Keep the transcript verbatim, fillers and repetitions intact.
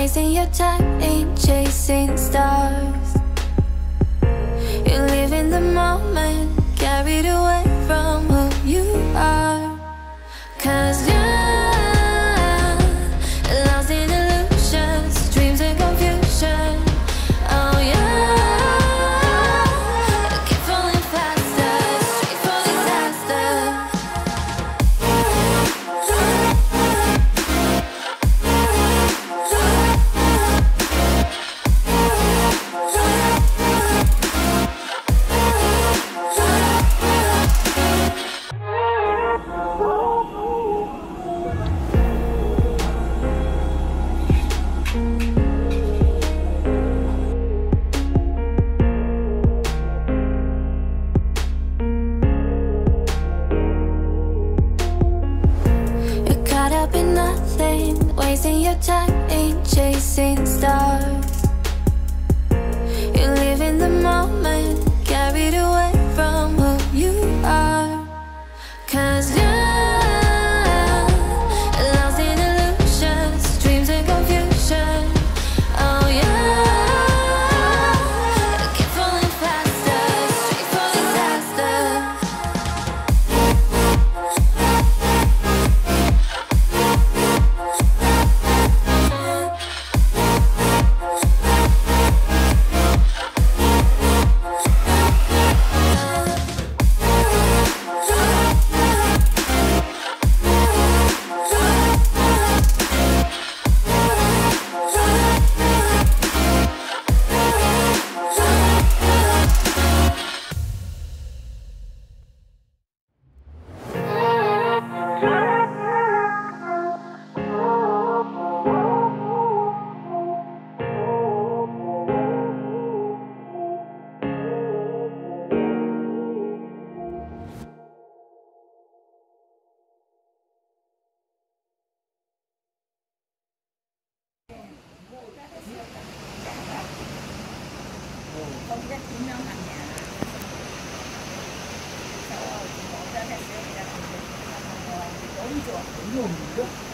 wasting your time in chasing stars. You live in the moment, carried away from who you are. Cause you're lost in illusions, dreams and confusion. Oh yeah, keep falling faster, straight for disaster. Wasting your time in chasing stars. You live in the moment, carried away from who you are. Cause you're lost in illusions, dreams and confusion. Oh yeah, keep falling faster, straight for disaster. không biết tính năng hàng nhà sau đó thì bỏ ra cái xe người ta làm được bốn chỗ bốn nguồn nước